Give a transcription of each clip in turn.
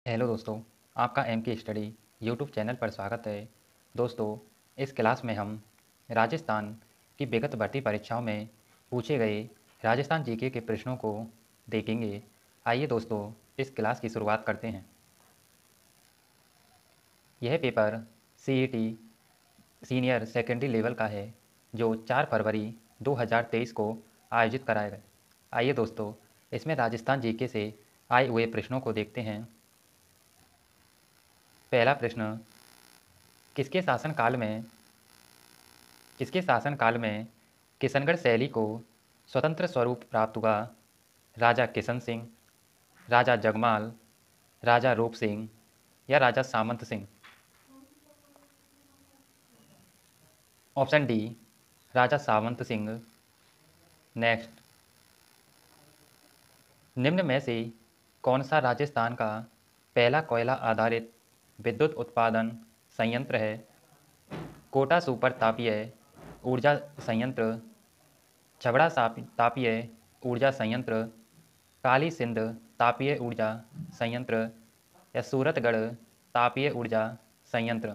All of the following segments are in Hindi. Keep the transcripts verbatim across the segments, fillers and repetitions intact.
हेलो दोस्तों, आपका एम के स्टडी यूट्यूब चैनल पर स्वागत है। दोस्तों, इस क्लास में हम राजस्थान की विगत भर्ती परीक्षाओं में पूछे गए राजस्थान जीके के प्रश्नों को देखेंगे। आइए दोस्तों, इस क्लास की शुरुआत करते हैं। यह paper CET senior secondary level का है, जो चार फरवरी दो हज़ार तेईस को आयोजित कराया गया। आइए दोस्तों, इसमें राजस्थान जीके से आए हुए प्रश्नों को देखते हैं। पहला प्रश्न, किसके शासनकाल में किसके शासनकाल में किशनगढ़ शैली को स्वतंत्र स्वरूप प्राप्त हुआ? राजा किशन सिंह, राजा जगमाल, राजा रूप सिंह या Raja Samant Singh? Option D, Raja Samant Singh. Next, निम्न में से कौन सा राजस्थान का पहला कोयला आधारित विद्युत उत्पादन संयंत्र है? कोटा सुपर तापीय ऊर्जा संयंत्र, छबड़ा तापीय ऊर्जा संयंत्र, काली सिंध तापीय ऊर्जा संयंत्र या सूरतगढ़ तापीय ऊर्जा संयंत्र?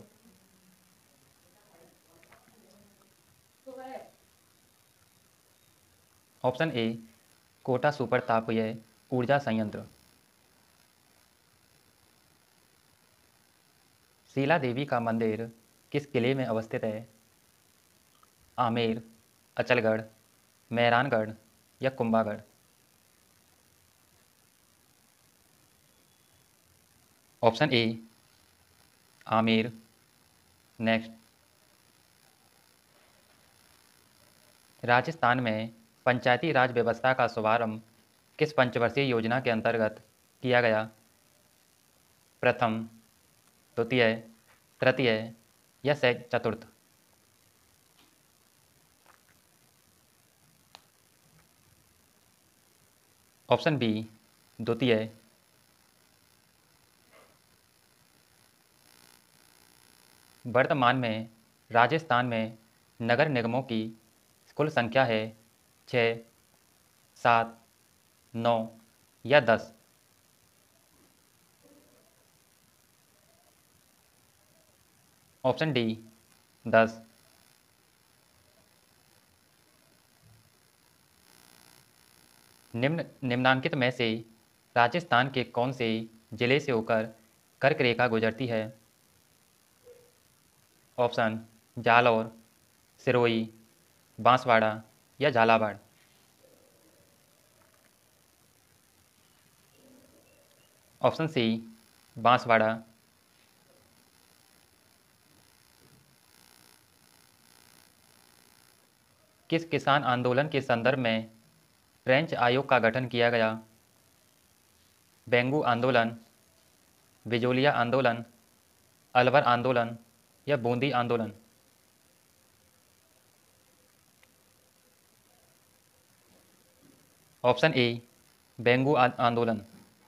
ऑप्शन ए, कोटा सुपर तापीय ऊर्जा संयंत्र। शीला देवी का मंदिर किस किले में अवस्थित है? आमेर, अचलगढ़, मेहरानगढ़ या Kumbhagarh? Option A, Amer. Next, Rajasthan में पंचायती राज व्यवस्था का शुभारंभ किस पंचवर्षीय योजना के अंतर्गत किया गया? प्रथम, द्वितीय, तृतीय या चतुर्थ? ऑप्शन बी, द्वितीय। वर्तमान में राजस्थान में नगर निगमों की कुल संख्या है छः, सात, नौ या दस? ऑप्शन डी, दस। निम्न निम्नांकित में से राजस्थान के कौन से जिले से होकर कर्क रेखा गुजरती है? ऑप्शन जालौर, सिरोही, बांसवाड़ा या झालावाड़? Option C, Banswara. किस किसान आंदोलन के संदर्भ में फ्रेंच आयोग का गठन किया गया? बेंगू आंदोलन, बिजोलिया आंदोलन, अलवर आंदोलन या बूंदी आंदोलन? ऑप्शन ए, बेंगू आंदोलन।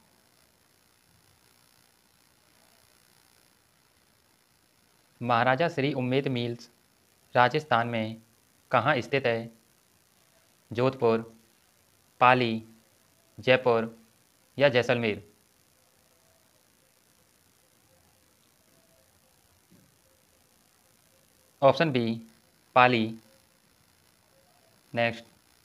महाराजा श्री उम्मेद मिल्स राजस्थान में कहाँ स्थित है? जोधपुर, पाली, जयपुर या Jaisalmer? Option B, Pali. Next,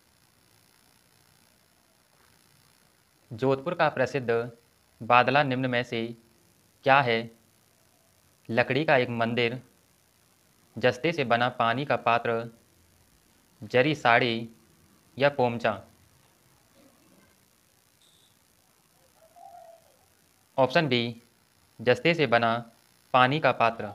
Jodhpur का प्रसिद्ध बादला निम्न में से क्या है? लकड़ी का एक मंदिर, जस्ते से बना पानी का पात्र, जरी साड़ी या पोमचा? ऑप्शन बी, जस्ते से बना पानी का पात्र।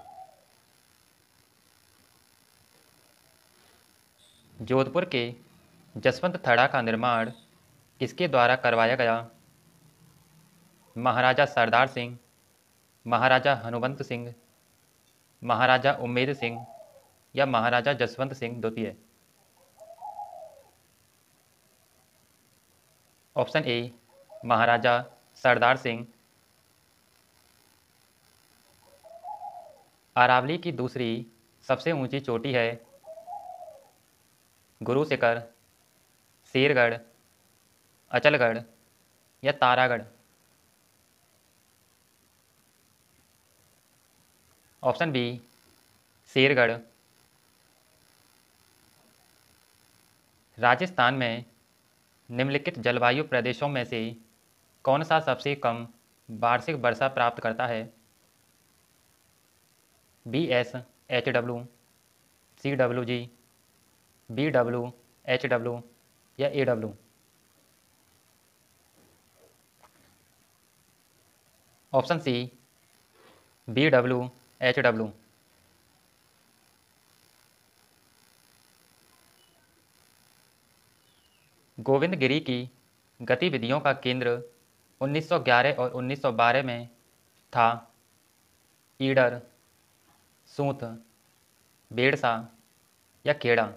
जोधपुर के जसवंत थड़ा का निर्माण किसके द्वारा करवाया गया? महाराजा सरदार सिंह, महाराजा हनुमंत सिंह, महाराजा उम्मेद सिंह या महाराजा जसवंत सिंह द्वितीय? Option A, Maharaja Sardar Singh. अरावली की दूसरी सबसे ऊंची चोटी है? गुरु शिखर, शेरगढ़, अचलगढ़ या तारागढ़? Option B Shergarh. राजस्थान में निम्नलिखित जलवायु प्रदेशों में से कौन सा सबसे कम वार्षिक वर्षा प्राप्त करता है? B S H W, C W G, B W H W या A W. Option C B W H W. Govindgiri की गतिविधियों का केंद्र उन्नीस सौ ग्यारह और उन्नीस सौ बारह में था। ईडर, सूंथ, बेड़सा या Kheda.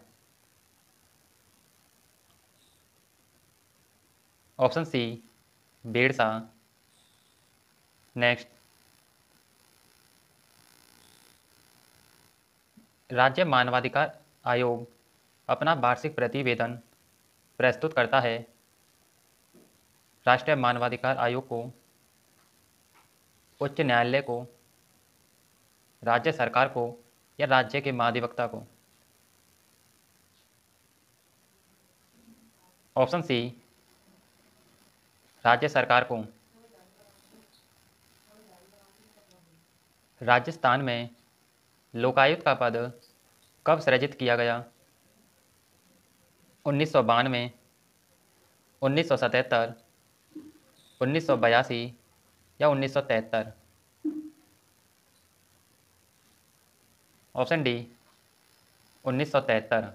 Option C Bedsa. Next, राज्य मानवाधिकार आयोग अपना वार्षिक प्रतिवेदन प्रस्तुत करता है। राष्ट्रीय मानवाधिकार आयोग को, उच्च न्यायालय को, राज्य सरकार को या राज्य के महाधिवक्ता को। ऑप्शन सी राज्य सरकार को। राजस्थान में लोकायुक्त का पद कब सृजित किया गया? उन्नीस सौ बानवे, उन्नीस सौ सतहत्तर, उन्नीस सौ बयासी या उन्नीस सौ तिहत्तर। ऑप्शन डी उन्नीस सौ तिहत्तर।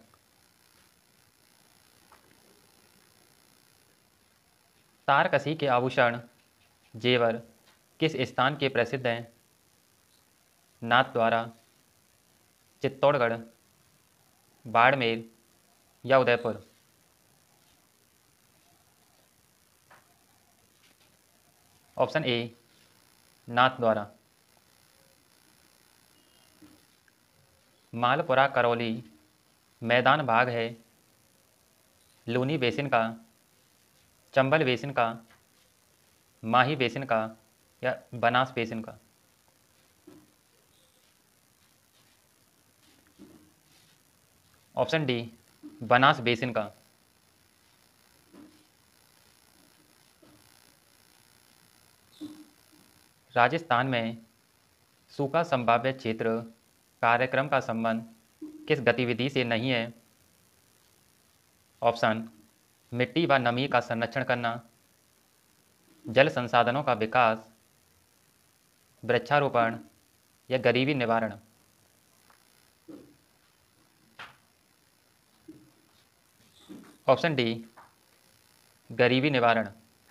तारकसी के आभूषण जेवर किस स्थान के प्रसिद्ध हैं? नाथद्वारा, चित्तौड़गढ़, बाड़मेर या उदयपुर। Option A Nathdwara. मालपुरा करौली मैदान भाग है लूनी बेसिन का, चंबल बेसिन का, माही बेसिन का या बनास बेसिन का। ऑप्शन डी बनास बेसिन का। राजस्थान में सूखा संभाव्य क्षेत्र कार्यक्रम का संबंध किस गतिविधि से नहीं है? ऑप्शन मिट्टी व नमी का संरक्षण करना, जल संसाधनों का विकास, वृक्षारोपण या गरीबी निवारण। ऑप्शन डी गरीबी निवारण।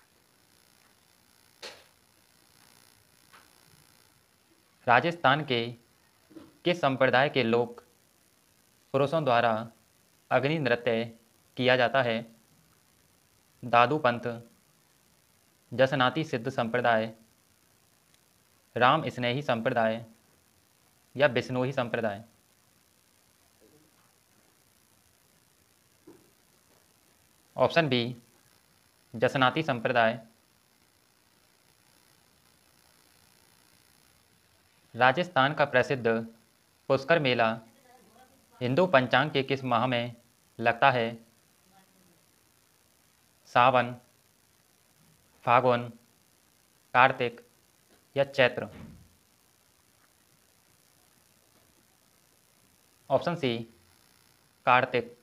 राजस्थान के किस संप्रदाय के लोग पुरुषों द्वारा अग्नि नृत्य किया जाता है? दादू पंथ, जसनाती सिद्ध संप्रदाय, राम स्नेही संप्रदाय या बिश्नोई संप्रदाय। ऑप्शन बी जसनाती संप्रदाय। राजस्थान का प्रसिद्ध पुष्कर मेला हिंदू पंचांग के किस माह में लगता है? सावन, फागुन, कार्तिक या चैत्र। Option C Kartik.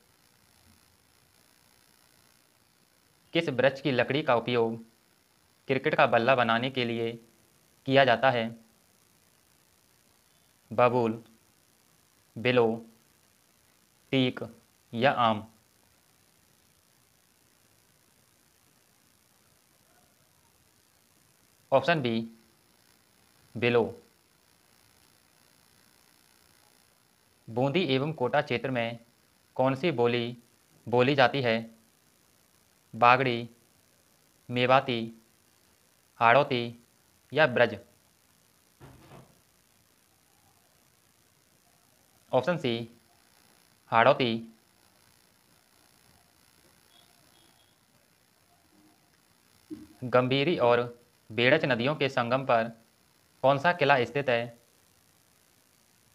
किस वृक्ष की लकड़ी का उपयोग क्रिकेट का बल्ला बनाने के लिए किया जाता है? बबूल, बिलो, टीक या आम। Option be below. बूंदी एवं कोटा क्षेत्र में कौन सी बोली बोली जाती है? बागड़ी, मेवाती, हाड़ौती या ब्रज। Option C Hadoti. गंभीरी और बेड़च नदियों के संगम पर कौन सा किला स्थित है?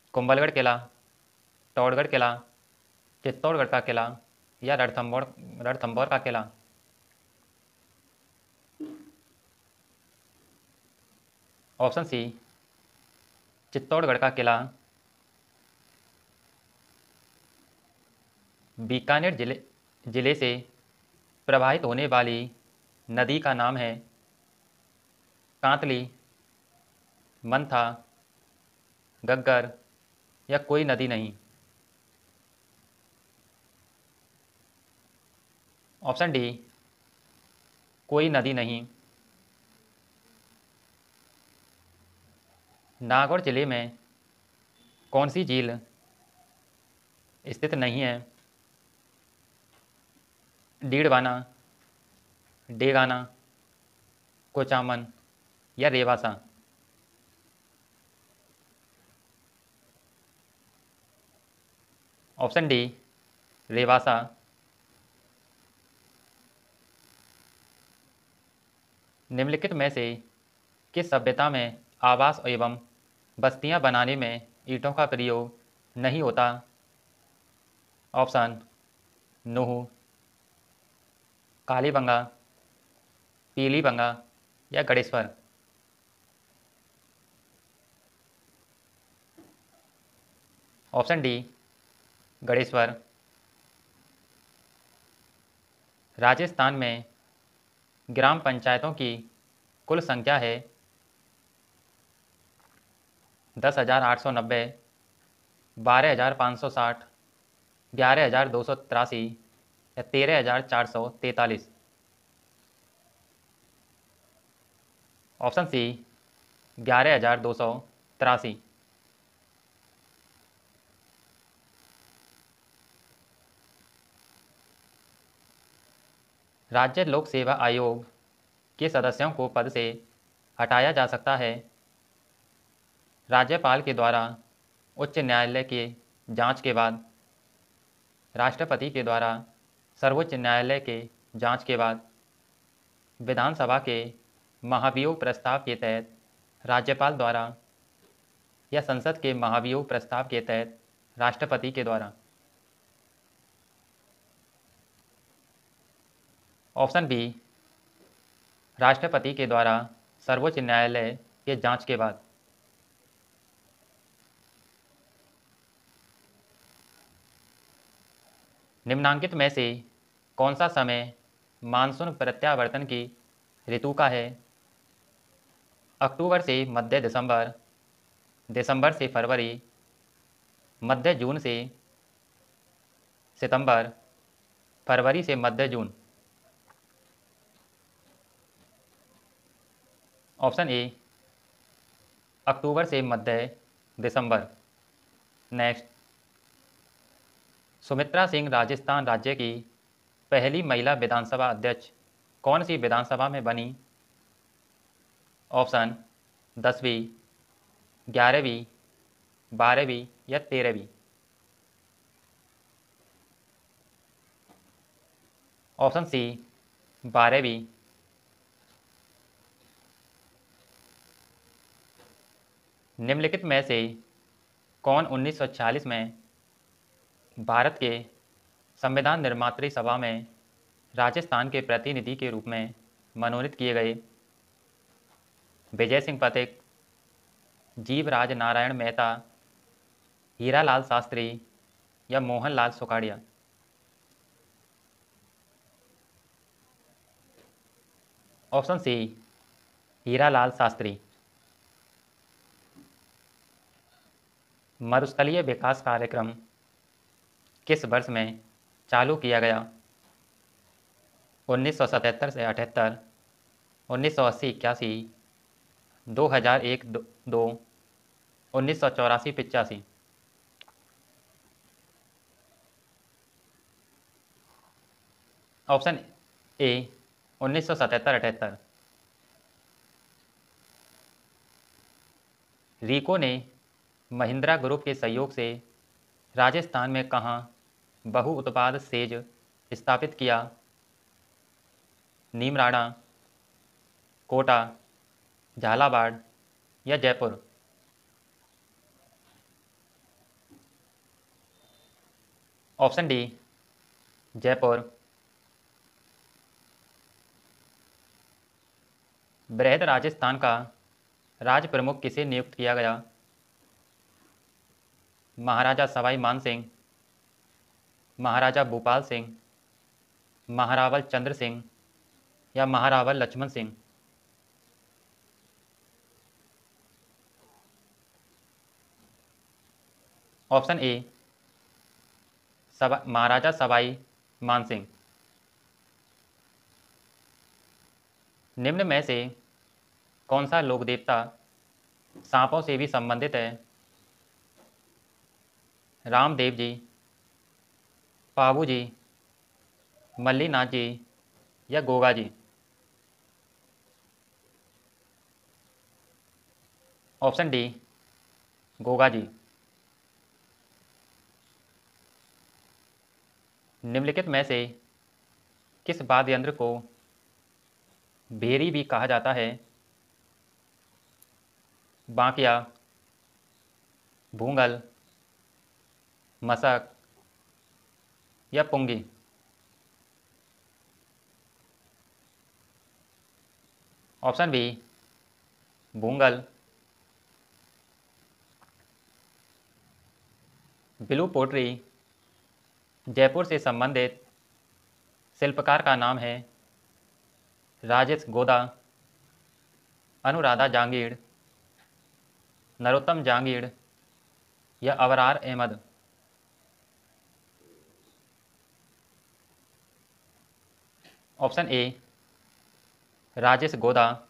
कुंभलगढ़ किला, टोडगढ़ किला, चित्तौड़गढ़ का किला या रणथंभौर रणथंभौर का किला? ऑप्शन सी, चित्तौड़गढ़ का किला। बीकानेर जिले जिले से प्रवाहित होने वाली नदी का नाम है कांतली, मंथा, गग्गर या कोई नदी नहीं? ऑप्शन डी, कोई नदी नहीं। नागौर जिले में कौन सी झील स्थित नहीं है? डीडवाना, डेगाना, कोचामन या रेवासा? Option D, Rewasa. निम्नलिखित में से किस सभ्यता में आवास एवं बस्तियां बनाने में ईंटों का प्रयोग नहीं होता? ऑप्शन: नूह, कालीबंगा, पीलीबंगा या गणेश्वर? Option D, Ganeshwar. राजस्थान में ग्राम पंचायतों की कुल संख्या है दस हज़ार आठ सौ नब्बे, बारह हज़ार पाँच सौ साठ, ग्यारह हज़ार दो सौ तिरासी या तेरह हज़ार चार सौ तैंतालीस? ऑप्शन सी, ग्यारह हज़ार दो सौ तिरासी। राज्य लोक सेवा आयोग के सदस्यों को पद से हटाया जा सकता है राज्यपाल के द्वारा उच्च न्यायालय के जांच के बाद, राष्ट्रपति के द्वारा सर्वोच्च न्यायालय के जांच के बाद, विधानसभा के महाभियोग प्रस्ताव के तहत राज्यपाल द्वारा या संसद के महाभियोग प्रस्ताव के तहत राष्ट्रपति के द्वारा? ऑप्शन बी, राष्ट्रपति के द्वारा सर्वोच्च न्यायालय के जांच के बाद। निम्नांकित में से कौन सा समय मानसून प्रत्यावर्तन की ऋतु का है? अक्टूबर से मध्य दिसंबर, दिसंबर से फरवरी, मध्य जून से सितंबर, फरवरी से मध्य जून? ऑप्शन ए, अक्टूबर से मध्य दिसंबर। नेक्स्ट, सुमित्रा सिंह राजस्थान राज्य की पहली महिला विधानसभा अध्यक्ष कौन सी विधानसभा में बनी? ऑप्शन: दसवीं, ग्यारहवीं, बारहवीं या तेरहवीं? ऑप्शन सी, बारहवीं। निम्नलिखित में से कौन उन्नीस सौ छियालीस में भारत के संविधान निर्मात्री सभा में राजस्थान के प्रतिनिधि के रूप में मनोनीत किए गए? विजय सिंह पथिक, जीवराज नारायण मेहता, हीरालाल शास्त्री या मोहनलाल सुखाड़िया? Option C, Hiralal Shastri. मरुस्थलीय विकास कार्यक्रम किस वर्ष में चालू किया गया? उन्नीस सौ सतहत्तर से अठहत्तर, उन्नीस सौ अस्सी इक्यासी, दो हज़ार एक दो, उन्नीस सौ चौरासी पिचासी? ऑप्शन ए, उन्नीस सौ सतहत्तर अठहत्तर। रीको ने महिंद्रा ग्रुप के सहयोग से राजस्थान में कहाँ बहु उत्पाद सेज स्थापित किया? नीमराणा, कोटा, झालावाड़ या जयपुर? Option D Jaipur. बृहद राजस्थान का राज प्रमुख किसे नियुक्त किया गया? महाराजा सवाई मानसिंह, महाराजा भूपाल सिंह, महारावल चंद्र सिंह या महारावल लक्ष्मण सिंह? ऑप्शन ए सवा महाराजा सवाई मानसिंह। निम्न में से कौन सा लोक देवता सांपों से भी संबंधित है? रामदेव जी, पाबू जी, मल्लीनाथ जी या गोगा जी? Option D Goga ji. निम्नलिखित में से किस वाद्य यंत्र को भेरी भी कहा जाता है? बांकिया, भूंगल, मसक या Pungi? Option B Bhungal. Blue pottery Jaipur से संबंधित शिल्पकार का नाम है राजेश गोदा, अनुराधा जांगीड़, नरोत्तम जांगीड़ या Avrar Ahmed? Option A Rajesh Goda.